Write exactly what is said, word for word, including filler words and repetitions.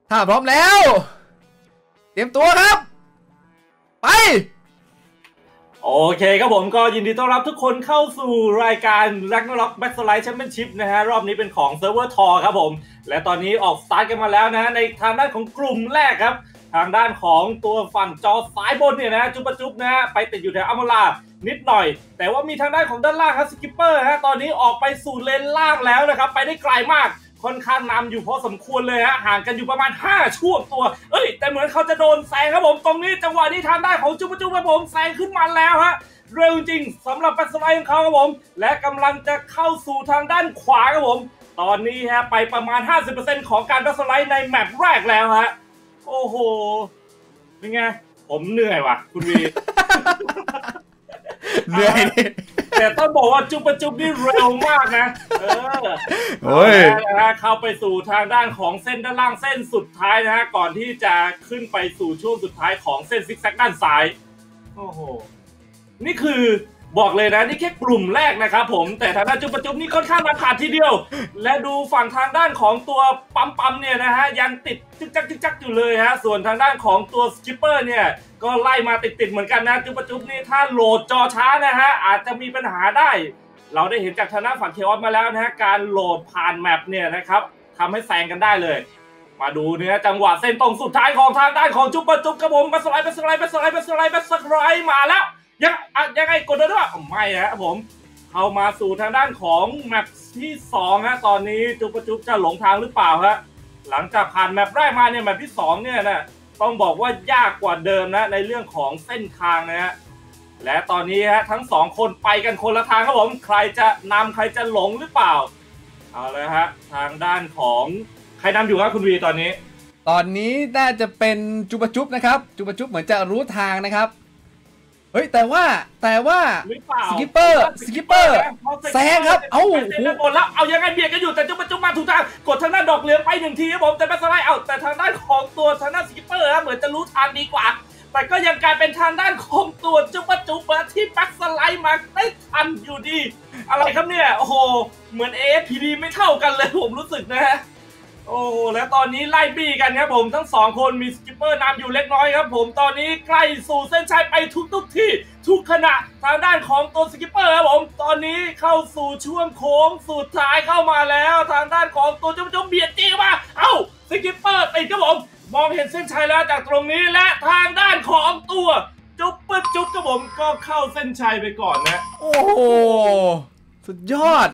ถ้าพร้อมแล้วเตรียมตัวครับไปโอเคครับผมก็ยินดีต้อนรับทุกคนเข้าสู่รายการ Ragnarok Backslide Championship นะฮะรอบนี้เป็นของเซิร์ฟเวอร์ทอครับผมและตอนนี้ออกสตาร์ทกันมาแล้วนะฮะในทางด้านของกลุ่มแรกครับทางด้านของตัวฝั่งจอซ้ายบนเนี่ยนะจุ๊บปะจุ๊บนะฮะไปติดอยู่แถวอัมลานิดหน่อยแต่ว่ามีทางด้านของด้านล่างครับสกิปเปอร์ฮะตอนนี้ออกไปสู่เลนล่างแล้วนะครับไปได้ไกลมากค่อนข้างนำอยู่พอสมควรเลยฮะห่างกันอยู่ประมาณห้าช่วงตัวเอ้ยแต่เหมือนเขาจะโดนแซงครับผมตรงนี้จังหวะนี้ทางด้านของจุ๊บปะจุ๊บครับผมแซงขึ้นมาแล้วฮะเร็วจริงสำหรับแบทสไลด์ของเขาครับผมและกำลังจะเข้าสู่ทางด้านขวาครับผมตอนนี้ฮะไปประมาณ ห้าสิบเปอร์เซ็นต์ ของการแบทสไลด์ในแมปแรกแล้วฮะโอ้โหเป็นไงผมเหนื่อยว่ะคุณวีเหนื่อยแต่ต้องบอกว่าจุ๊บปะจุ๊บนี่เร็วมากนะเออโอ้ยนะฮะเข้าไปสู่ทางด้านของเส้นด้านล่างเส้นสุดท้ายนะฮะก่อนที่จะขึ้นไปสู่ช่วงสุดท้ายของเส้นซิกแซกด้านซ้ายโอ้โหนี่คือบอกเลยนะนี่แค่กลุ่มแรกนะครับผมแต่ทางด้านจุ๊บปะจุ๊บนี่ค่อนข้างมาขาดทีเดียวและดูฝั่งทางด้านของตัวปั๊มปั๊มเนี่ยนะฮะยังติดจึกจักจึกจักอยู่เลยฮะส่วนทางด้านของตัวสกิปเปอร์เนี่ยก็ไล่มาติดๆเหมือนกันนะจุ๊บปะจุ๊บนี่ถ้าโหลดจอช้านะฮะอาจจะมีปัญหาได้เราได้เห็นจากทางด้านฝั่งเคออสมาแล้วนะฮะการโหลดผ่านแมปเนี่ยนะครับทำให้แซงกันได้เลยมาดูเนี่ยจังหวะเส้นตรงสุดท้ายของทางด้านของจุ๊บปะจุ๊บกระผมบัสไลด์บัสไลด์บัสไลด์บัสไลด์บัสไลด์มาแล้วยังยังไงกดได้ด้วยไม่นะผมเข้ามาสู่ทางด้านของแมปที่สองฮะตอนนี้จุ๊บปะจุ๊บจะหลงทางหรือเปล่าฮะหลังจากผ่านแมปแรกมาเนี่ยแมปที่สองเนี่ยนะต้องบอกว่ายากกว่าเดิมนะในเรื่องของเส้นทางนะฮะและตอนนี้ฮะทั้งสองคนไปกันคนละทางครับผมใครจะนำใครจะหลงหรือเปล่าเอาเลยฮะทางด้านของใครนำอยู่ครับคุณวีตอนนี้ตอนนี้น่าจะเป็นจุบจุบนะครับจุบจุบเหมือนจะรู้ทางนะครับเฮ้ยแต่ว่าแต่ว่าสกิปเปอร์สกิปเปอร์แซงครับเอ้าหมดแล้วเอายังไงเบียดกันอยู่แต่จุ๊บจุ๊บมาถูกทางกดทางด้านดอกเหลืองไปหนึ่งทีครับผมแต่แบทสไลด์เอาแต่ทางด้านของตัวทางด้านสกิปเปอร์เหมือนจะรู้ทางดีกว่าแต่ก็ยังกลายเป็นทางด้านของตัวจุ๊บจุ๊บที่แบ็คสไลด์มาได้ทันอยู่ดีอะไรครับเนี่ยโอ้โหเหมือน เอ เอฟ พี ดี ไม่เท่ากันเลยผมรู้สึกนะฮะโอ้และตอนนี้ไล่บี้กันครับผมทั้งสองคนมีสกิปเปอร์นำอยู่เล็กน้อยครับผมตอนนี้ใกล้สู่เส้นชัยไปทุกทุกที่ทุกขณะทางด้านของตัวสกิปเปอร์ครับผมตอนนี้เข้าสู่ช่วงโค้งสุดท้ายเข้ามาแล้วทางด้านของตัวจุ๊บจุ๊บเบียดจี้มาเอ้าสกิปเปอร์ติดครับผมมองเห็นเส้นชัยแล้วจากตรงนี้และทางด้านของตัวจุ๊บปึ๊บจุ๊บครับผมก็เข้าเส้นชัยไปก่อนนะโอ้โหสุดยอด